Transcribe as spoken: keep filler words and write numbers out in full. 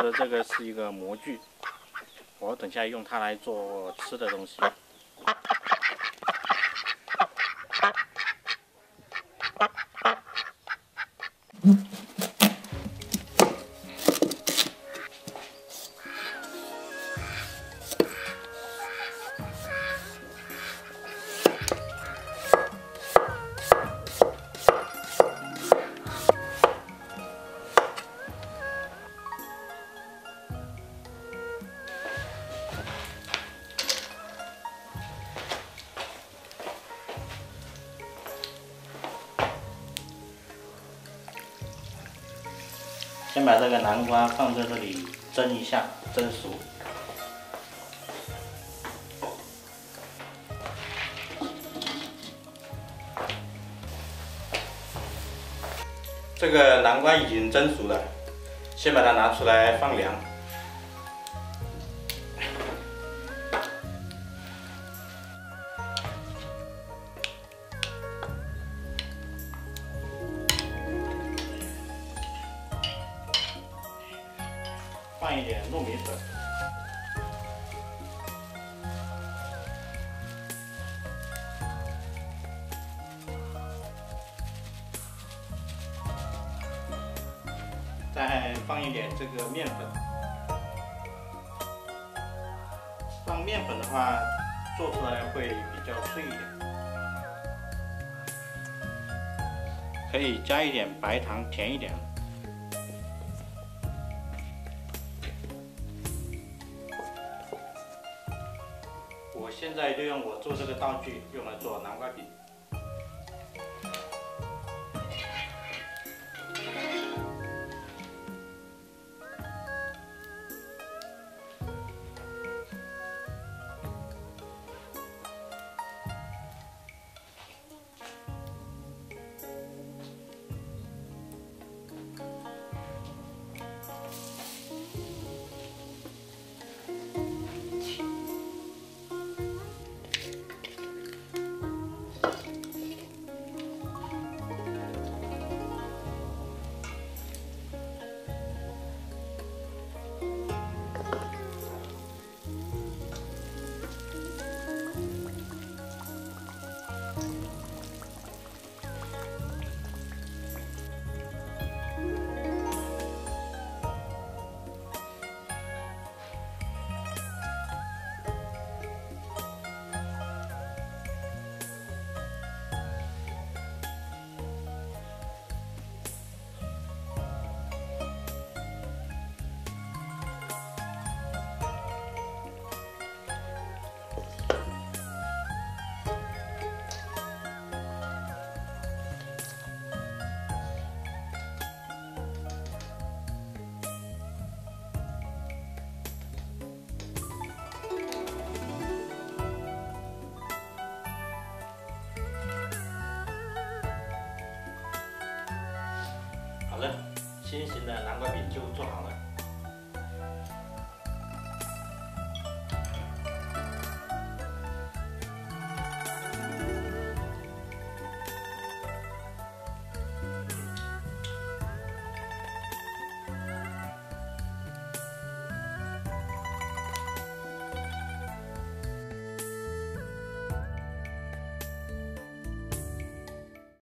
做的这个是一个模具，我等下用它来做吃的东西。先把这个南瓜放在这里蒸一下，蒸熟。这个南瓜已经蒸熟了，先把它拿出来放凉。放一点糯米粉，再放一点这个面粉。放面粉的话，做出来会比较脆一点。可以加一点白糖，甜一点。我现在就用我做这个道具用来做南瓜饼。好了，心形的南瓜饼就做好了。